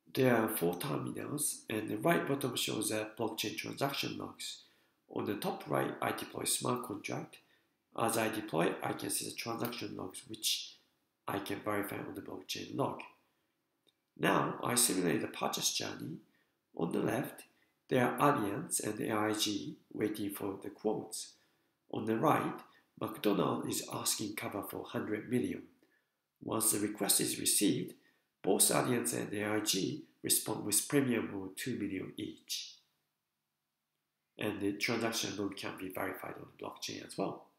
There are 4 terminals, and the right bottom shows the blockchain transaction logs. On the top right, I deploy smart contract. As I deploy, I can see the transaction logs which I can verify on the blockchain log. Now, I simulate the purchase journey. On the left, there are Allianz and AIG waiting for the quotes. On the right, McDonald's is asking cover for 100 million. Once the request is received, both Allianz and AIG respond with premium of 2 million each. And the transaction load can be verified on the blockchain as well.